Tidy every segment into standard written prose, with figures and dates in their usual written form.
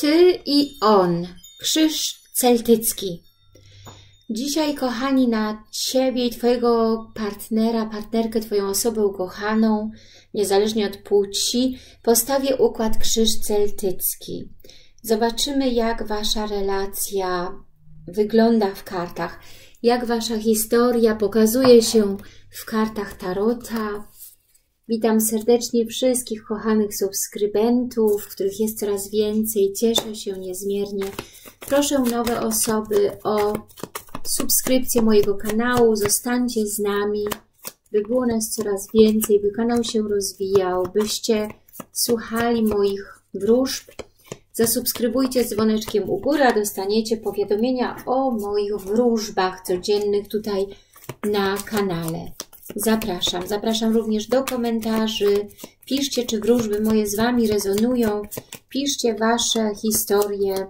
Ty i on. Krzyż celtycki. Dzisiaj, kochani, na Ciebie i Twojego partnera, partnerkę, Twoją osobę ukochaną, niezależnie od płci, postawię układ krzyż celtycki. Zobaczymy, jak Wasza relacja wygląda w kartach, jak Wasza historia pokazuje się w kartach Tarota. Witam serdecznie wszystkich kochanych subskrybentów, których jest coraz więcej. Cieszę się niezmiernie. Proszę nowe osoby o subskrypcję mojego kanału. Zostańcie z nami, by było nas coraz więcej, by kanał się rozwijał, byście słuchali moich wróżb. Zasubskrybujcie z dzwoneczkiem u góry, a dostaniecie powiadomienia o moich wróżbach codziennych tutaj na kanale. Zapraszam również do komentarzy. Piszcie, czy wróżby moje z Wami rezonują. Piszcie Wasze historie.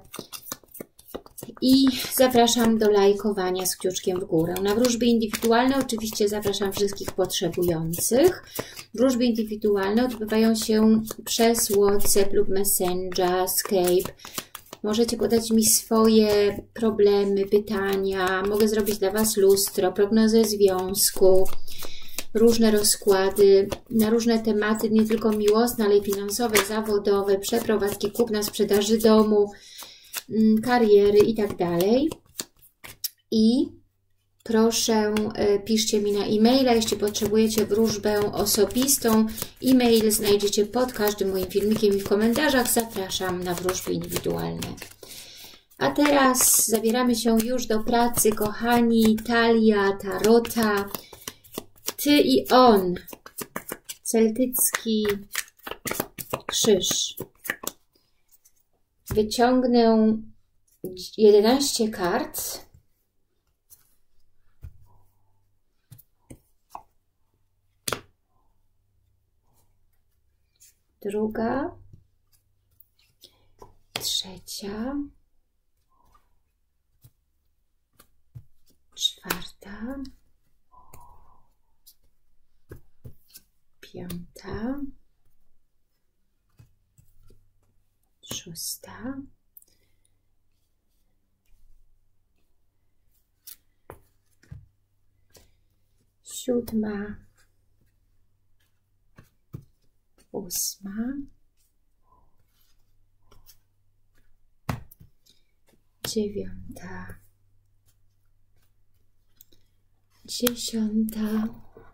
I zapraszam do lajkowania z kciuczkiem w górę. Na wróżby indywidualne oczywiście zapraszam wszystkich potrzebujących. Wróżby indywidualne odbywają się przez WhatsApp lub Messenger, Skype. Możecie podać mi swoje problemy, pytania. Mogę zrobić dla Was lustro, prognozę związku, różne rozkłady na różne tematy, nie tylko miłosne, ale i finansowe, zawodowe, przeprowadzki, kupna, sprzedaży domu, kariery i tak dalej. I proszę, piszcie mi na e-maila, jeśli potrzebujecie wróżbę osobistą. E-mail znajdziecie pod każdym moim filmikiem i w komentarzach. Zapraszam na wróżby indywidualne. A teraz zabieramy się już do pracy, kochani. Talia, Tarota. Ty i on. Celtycki krzyż. Wyciągnę 11 kart. Druga, trzecia, czwarta, piąta, szósta, siódma, ósma, dziewiąta, dziesiąta,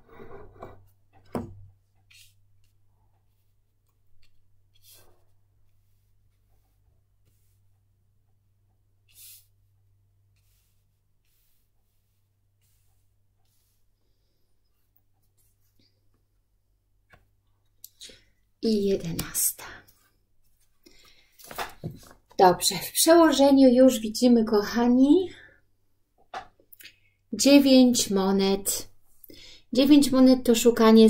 i 11. Dobrze, w przełożeniu już widzimy, kochani, 9 monet. 9 monet to szukanie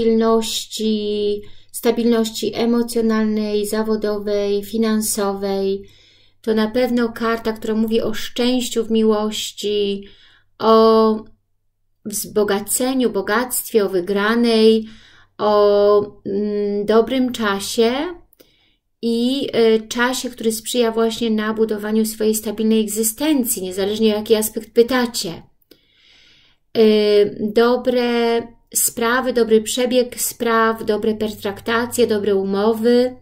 stabilności emocjonalnej, zawodowej, finansowej. To na pewno karta, która mówi o szczęściu w miłości, o wzbogaceniu, bogactwie, o wygranej, o dobrym czasie i czasie, który sprzyja właśnie na budowaniu swojej stabilnej egzystencji, niezależnie jaki aspekt pytacie. Dobre sprawy, dobry przebieg spraw, dobre pertraktacje, dobre umowy,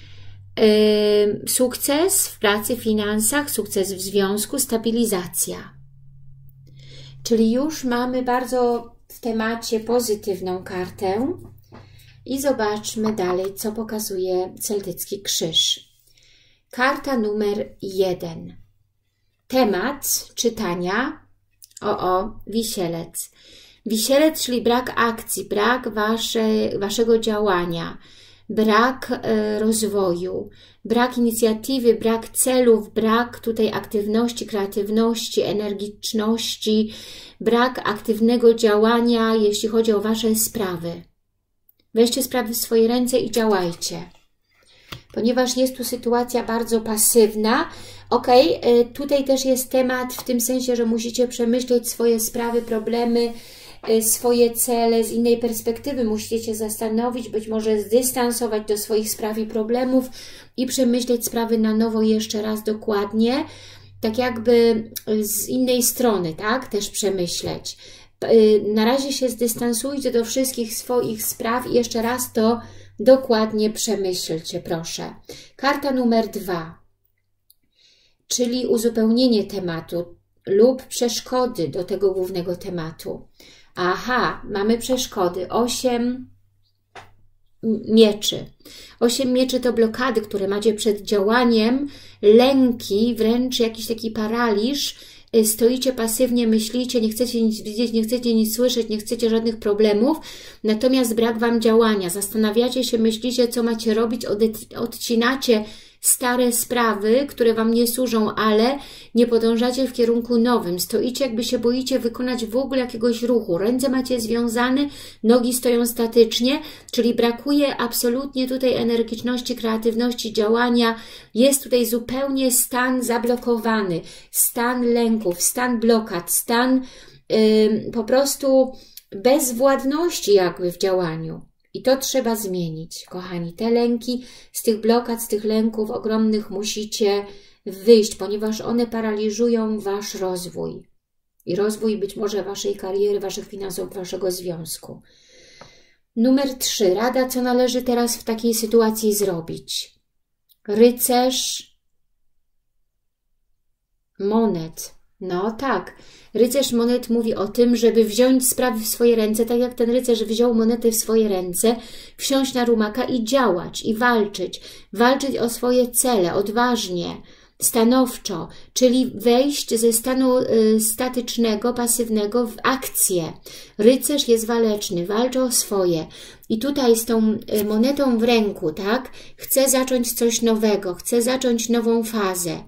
sukces w pracy, finansach, sukces w związku, stabilizacja. Czyli już mamy bardzo w temacie pozytywną kartę. I zobaczmy dalej, co pokazuje celtycki krzyż. Karta numer 1. Temat czytania. Wisielec. Wisielec, czyli brak akcji, brak waszego działania, brak rozwoju, brak inicjatywy, brak celów, brak tutaj aktywności, kreatywności, energiczności, brak aktywnego działania, jeśli chodzi o wasze sprawy. Weźcie sprawy w swoje ręce i działajcie. Ponieważ jest tu sytuacja bardzo pasywna, tutaj też jest temat w tym sensie, że musicie przemyśleć swoje sprawy, problemy, swoje cele z innej perspektywy. Musicie się zastanowić, być może zdystansować do swoich spraw i problemów i przemyśleć sprawy na nowo jeszcze raz dokładnie, tak jakby z innej strony, tak? Też przemyśleć. Na razie się zdystansujcie do wszystkich swoich spraw i jeszcze raz to dokładnie przemyślcie, proszę. Karta numer 2, czyli uzupełnienie tematu lub przeszkody do tego głównego tematu. Aha, mamy przeszkody. 8 mieczy. 8 mieczy to blokady, które macie przed działaniem, lęki, wręcz jakiś taki paraliż. Stoicie pasywnie, myślicie, nie chcecie nic widzieć, nie chcecie nic słyszeć, nie chcecie żadnych problemów, natomiast brak Wam działania. Zastanawiacie się, myślicie, co macie robić, odcinacie stare sprawy, które Wam nie służą, ale nie podążacie w kierunku nowym. Stoicie, jakby się boicie wykonać w ogóle jakiegoś ruchu. Ręce macie związane, nogi stoją statycznie, czyli brakuje absolutnie tutaj energiczności, kreatywności, działania. Jest tutaj zupełnie stan zablokowany, stan lęków, stan blokad, stan po prostu bezwładności jakby w działaniu. I to trzeba zmienić, kochani. Te lęki, z tych blokad, z tych lęków ogromnych musicie wyjść, ponieważ one paraliżują Wasz rozwój. I rozwój być może Waszej kariery, Waszych finansów, Waszego związku. Numer 3. Rada, co należy teraz w takiej sytuacji zrobić. Rycerz monet. No tak, rycerz monet mówi o tym, żeby wziąć sprawy w swoje ręce, tak jak ten rycerz wziął monety w swoje ręce, wsiąść na rumaka i działać, i walczyć. Walczyć o swoje cele, odważnie, stanowczo, czyli wejść ze stanu statycznego, pasywnego w akcję. Rycerz jest waleczny, walczy o swoje. I tutaj z tą monetą w ręku, tak, chce zacząć coś nowego, chce zacząć nową fazę.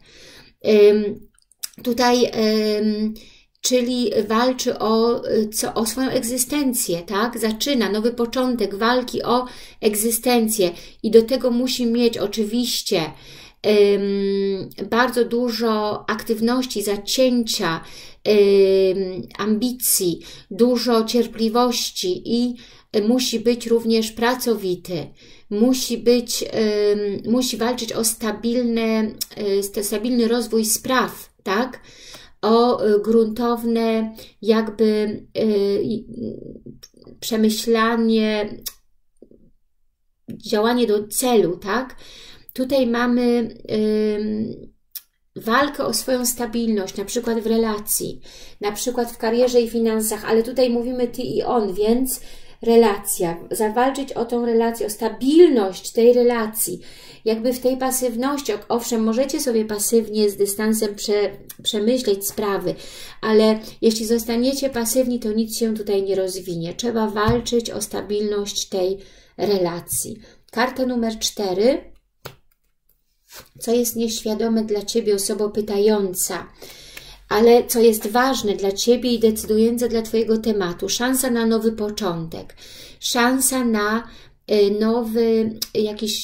Tutaj, czyli walczy o swoją egzystencję, tak? Zaczyna nowy początek walki o egzystencję i do tego musi mieć oczywiście bardzo dużo aktywności, zacięcia, ambicji, dużo cierpliwości i musi być również pracowity. Musi walczyć o stabilny rozwój spraw, tak? O gruntowne jakby przemyślanie, działanie do celu, tak? Tutaj mamy walkę o swoją stabilność, na przykład w relacji, na przykład w karierze i finansach, ale tutaj mówimy ty i on, więc relacja, zawalczyć o tą relację, o stabilność tej relacji, jakby w tej pasywności. Owszem, możecie sobie pasywnie z dystansem przemyśleć sprawy, ale jeśli zostaniecie pasywni, to nic się tutaj nie rozwinie. Trzeba walczyć o stabilność tej relacji. Karta numer 4. Co jest nieświadome dla Ciebie, osobo pytająca, ale co jest ważne dla Ciebie i decydujące dla Twojego tematu. Szansa na nowy początek. Szansa na nowy jakiś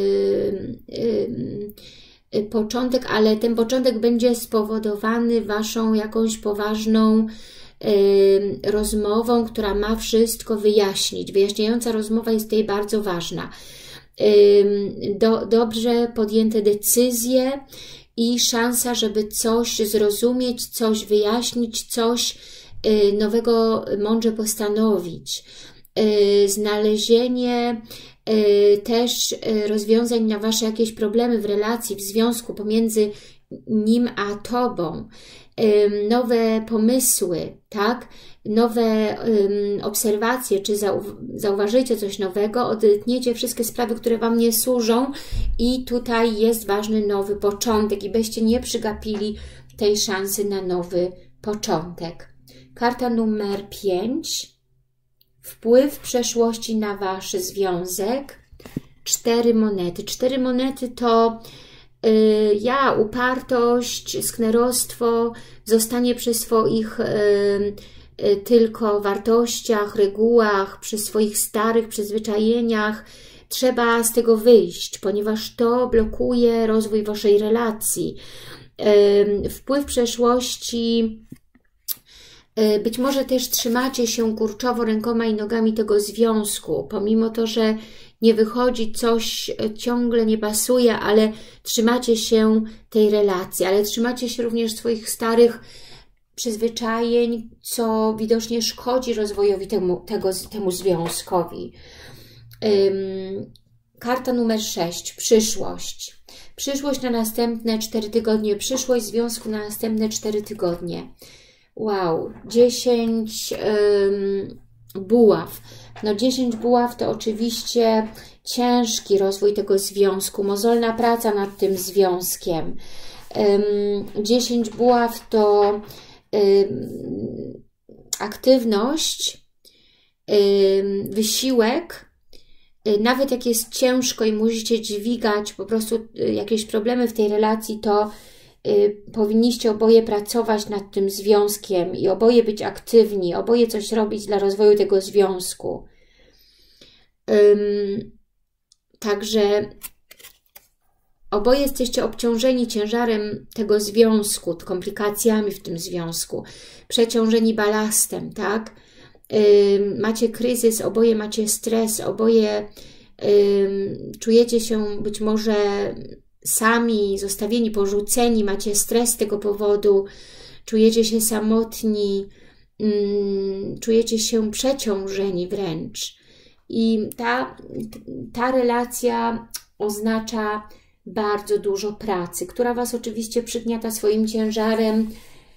początek, ale ten początek będzie spowodowany Waszą jakąś poważną rozmową, która ma wszystko wyjaśnić. Wyjaśniająca rozmowa jest tutaj bardzo ważna. Dobrze podjęte decyzje i szansa, żeby coś zrozumieć, coś wyjaśnić, coś nowego mądrze postanowić. Znalezienie też rozwiązań na Wasze jakieś problemy w relacji, w związku pomiędzy nim a Tobą. Nowe pomysły, tak? Nowe obserwacje, czy zauważycie coś nowego, odetniecie wszystkie sprawy, które Wam nie służą i tutaj jest ważny nowy początek i byście nie przegapili tej szansy na nowy początek. Karta numer 5. Wpływ przeszłości na Wasz związek. 4 monety. 4 monety to upartość, sknerostwo, zostanie przy swoich tylko wartościach, regułach, przy swoich starych przyzwyczajeniach. Trzeba z tego wyjść, ponieważ to blokuje rozwój Waszej relacji. Wpływ przeszłości Być może też trzymacie się kurczowo rękoma i nogami tego związku, pomimo to, że nie wychodzi, coś ciągle nie pasuje, ale trzymacie się tej relacji, ale trzymacie się również swoich starych przyzwyczajeń, co widocznie szkodzi rozwojowi temu związkowi. Karta numer 6. Przyszłość. Przyszłość na następne 4 tygodnie. Przyszłość związku na następne 4 tygodnie. Wow. 10 buław. No 10 buław to oczywiście ciężki rozwój tego związku. Mozolna praca nad tym związkiem. 10 buław to aktywność, wysiłek, nawet jak jest ciężko i musicie dźwigać po prostu jakieś problemy w tej relacji, to powinniście oboje pracować nad tym związkiem i oboje być aktywni, oboje coś robić dla rozwoju tego związku. Także oboje jesteście obciążeni ciężarem tego związku, komplikacjami w tym związku, przeciążeni balastem, tak? Macie kryzys, oboje macie stres, oboje czujecie się być może sami, zostawieni, porzuceni, macie stres z tego powodu, czujecie się samotni, czujecie się przeciążeni wręcz. I ta relacja oznacza bardzo dużo pracy, która Was oczywiście przygniata swoim ciężarem,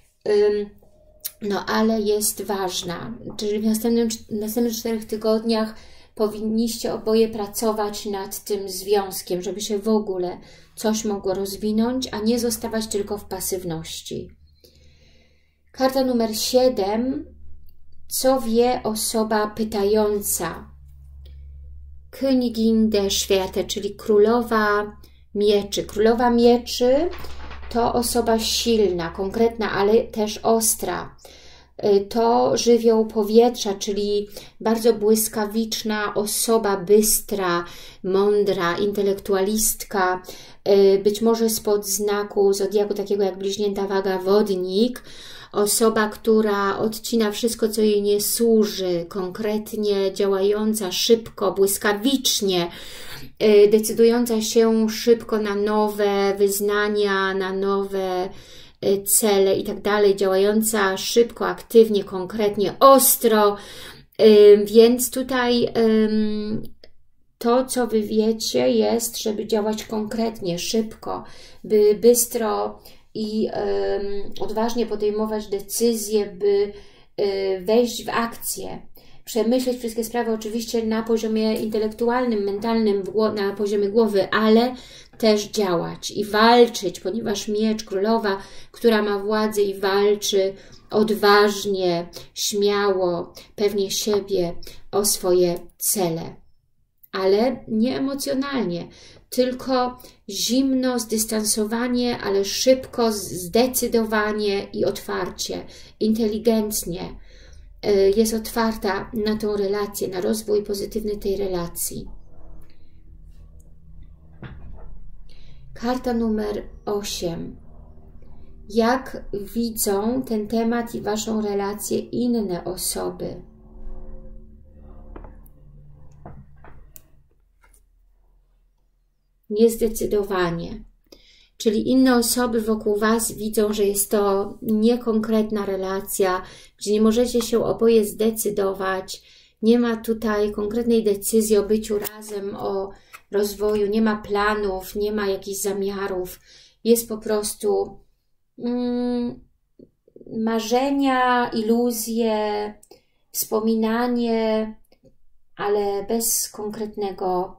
no ale jest ważna. Czyli w następnych 4 tygodniach powinniście oboje pracować nad tym związkiem, żeby się w ogóle coś mogło rozwinąć, a nie zostawać tylko w pasywności. Karta numer 7. Co wie osoba pytająca? Königin der Schwerter, czyli królowa mieczy. Królowa mieczy to osoba silna, konkretna, ale też ostra. To żywioł powietrza, czyli bardzo błyskawiczna osoba, bystra, mądra, intelektualistka, być może spod znaku zodiaku takiego jak bliźnięta waga, wodnik, osoba, która odcina wszystko, co jej nie służy, konkretnie działająca, szybko, błyskawicznie, decydująca się szybko na nowe wyznania, na nowe cele i tak dalej, działająca szybko, aktywnie, konkretnie, ostro, więc tutaj to, co Wy wiecie, jest, żeby działać konkretnie, szybko, by bystro i odważnie podejmować decyzje, by wejść w akcję, przemyśleć wszystkie sprawy oczywiście na poziomie intelektualnym, mentalnym, na poziomie głowy, ale też działać i walczyć, ponieważ miecz, królowa, która ma władzę i walczy odważnie, śmiało, pewnie siebie o swoje cele. Ale nie emocjonalnie, tylko zimno, zdystansowanie, ale szybko, zdecydowanie i otwarcie, inteligentnie jest otwarta na tą relację, na rozwój pozytywny tej relacji. Karta numer 8. Jak widzą ten temat i Waszą relację inne osoby? Niezdecydowanie. Czyli inne osoby wokół Was widzą, że jest to niekonkretna relacja, gdzie nie możecie się oboje zdecydować, nie ma tutaj konkretnej decyzji o byciu razem, o rozwoju, nie ma planów, nie ma jakichś zamiarów, jest po prostu marzenia, iluzje, wspominanie, ale bez konkretnego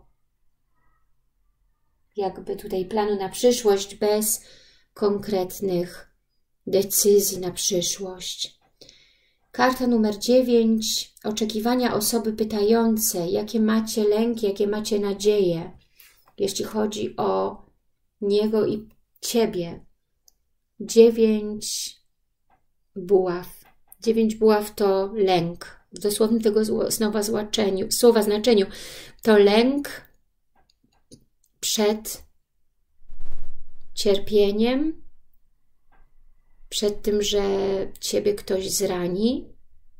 jakby tutaj planu na przyszłość, bez konkretnych decyzji na przyszłość. Karta numer 9. Oczekiwania osoby pytającej, jakie macie lęki, jakie macie nadzieje, jeśli chodzi o niego i Ciebie. 9 buław. 9 buław to lęk. W dosłownym tego słowa znaczeniu to lęk przed cierpieniem, przed tym, że Ciebie ktoś zrani,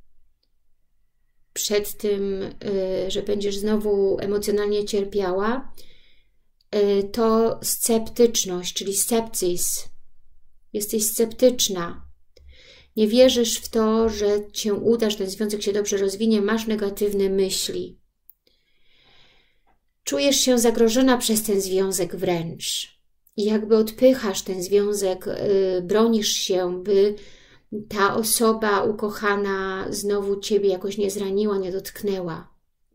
przed tym, że będziesz znowu emocjonalnie cierpiała, to sceptyczność, czyli sceptyzm. Jesteś sceptyczna. Nie wierzysz w to, że Cię uda, że ten związek się dobrze rozwinie, masz negatywne myśli. Czujesz się zagrożona przez ten związek wręcz. I jakby odpychasz ten związek, bronisz się, by ta osoba ukochana znowu Ciebie jakoś nie zraniła, nie dotknęła.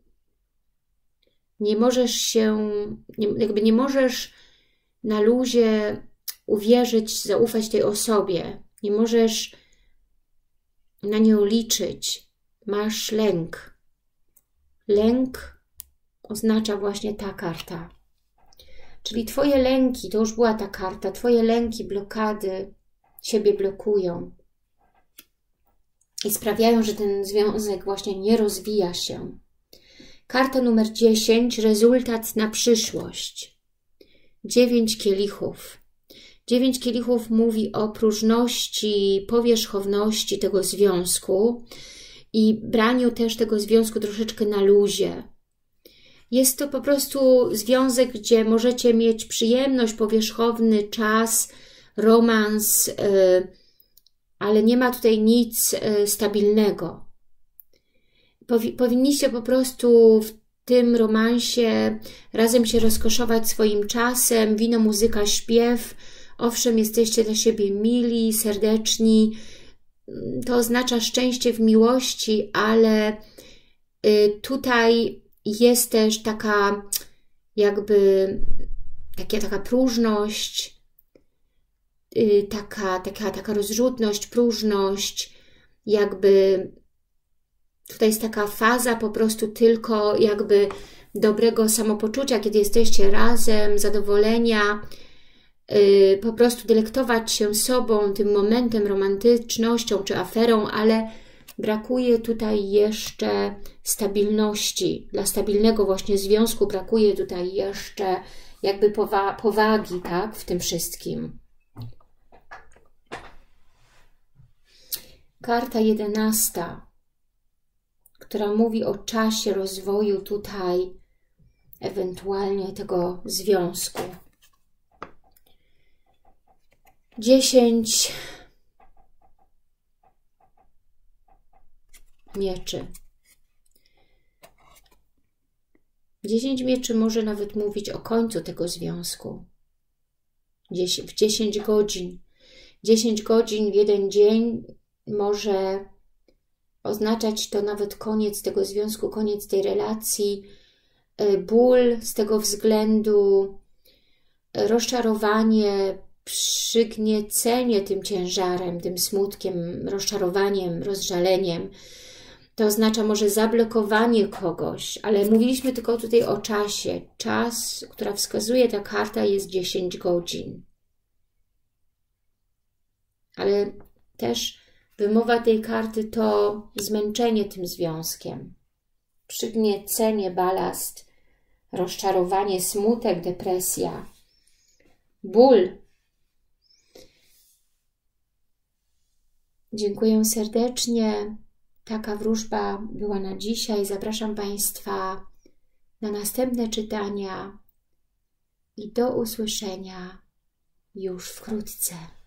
Nie możesz się, nie możesz na luzie uwierzyć, zaufać tej osobie. Nie możesz na nią liczyć. Masz lęk. Lęk oznacza właśnie ta karta. Czyli Twoje lęki, to już była ta karta, Twoje lęki, blokady Ciebie blokują. I sprawiają, że ten związek właśnie nie rozwija się. Karta numer 10, rezultat na przyszłość. 9 kielichów. 9 kielichów mówi o próżności, powierzchowności tego związku i braniu też tego związku troszeczkę na luzie. Jest to po prostu związek, gdzie możecie mieć przyjemność, powierzchowny czas, romans, ale nie ma tutaj nic stabilnego. Powinniście po prostu w tym romansie razem się rozkoszować swoim czasem, wino, muzyka, śpiew. Owszem, jesteście dla siebie mili, serdeczni. To oznacza szczęście w miłości, ale tutaj jest też taka jakby taka próżność, taka rozrzutność, próżność, jakby tutaj jest taka faza po prostu tylko jakby dobrego samopoczucia, kiedy jesteście razem, zadowolenia, po prostu delektować się sobą, tym momentem, romantycznością czy aferą, ale brakuje tutaj jeszcze stabilności. Dla stabilnego właśnie związku brakuje tutaj jeszcze jakby powagi, tak, w tym wszystkim. Karta 11, która mówi o czasie rozwoju tutaj, ewentualnie tego związku. 10 mieczy. 10 mieczy może nawet mówić o końcu tego związku. W 10 godzin. 10 godzin w jeden dzień może oznaczać to nawet koniec tego związku, koniec tej relacji, ból z tego względu, rozczarowanie, przygniecenie tym ciężarem, tym smutkiem, rozczarowaniem, rozżaleniem. To oznacza może zablokowanie kogoś, ale mówiliśmy tylko tutaj o czasie. Czas, która wskazuje ta karta, jest 10 godzin. Ale też wymowa tej karty to zmęczenie tym związkiem. Przygniecenie, balast, rozczarowanie, smutek, depresja, ból. Dziękuję serdecznie. Taka wróżba była na dzisiaj. Zapraszam Państwa na następne czytania i do usłyszenia już wkrótce.